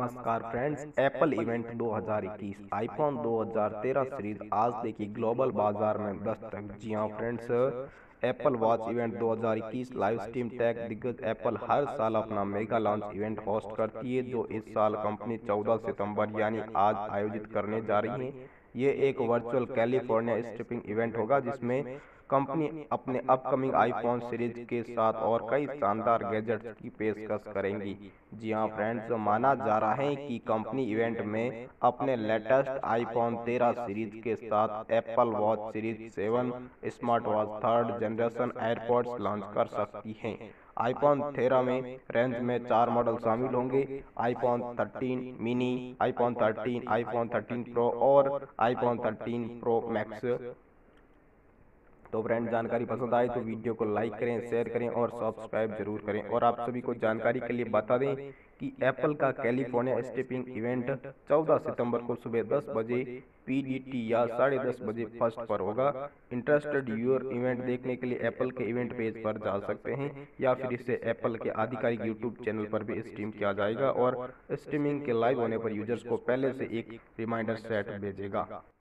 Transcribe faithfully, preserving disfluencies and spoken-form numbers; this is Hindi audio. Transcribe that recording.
नमस्कार फ्रेंड्स, एप्पल इवेंट दो हज़ार इक्कीस आईफोन दो हज़ार तेरह सीरीज आज देखी ग्लोबल बाजार में दस्तक। जी हां फ्रेंड्स, एप्पल वॉच इवेंट दो हज़ार इक्कीस लाइव स्ट्रीम टेक दिग्गज एप्पल हर साल अपना मेगा लॉन्च इवेंट होस्ट करती है, जो इस साल कंपनी चौदह सितंबर यानी आज आयोजित करने जा रही है। ये एक वर्चुअल कैलिफोर्निया स्ट्रिपिंग इवेंट होगा जिसमें कंपनी अपने अपकमिंग आईफोन सीरीज के साथ और कई शानदार गैजेट्स की पेशकश करेंगी। जी हां फ्रेंड्स, माना जा रहा है कि कंपनी इवेंट में अपने लेटेस्ट आईफोन तेरह सीरीज के साथ Apple Watch Series seven smart watch third generation AirPods launch कर सकती है। आईफोन तेरह में रेंज में चार मॉडल शामिल होंगे: iPhone thirteen mini, iPhone thirteen, iPhone thirteen pro और आईफोन थर्टीन प्रो मैक्स। तो फ्रेंड, जानकारी पसंद आए तो वीडियो को लाइक करें, शेयर करें और सब्सक्राइब जरूर करें। और आप सभी को जानकारी के लिए बता दें कि एप्पल का कैलिफोर्निया स्ट्रिपिंग इवेंट चौदह सितंबर को सुबह दस बजे पीडीटी या साढ़े दस बजे फर्स्ट पर होगा। इंटरेस्टेड यूर इवेंट देखने के लिए एप्पल के इवेंट पेज पर जा सकते हैं या फिर इसे एप्पल के आधिकारिक यूट्यूब चैनल पर भी स्ट्रीम किया जाएगा और स्ट्रीमिंग के लाइव होने पर यूजर्स को पहले से एक रिमाइंडर सेट भेजेगा।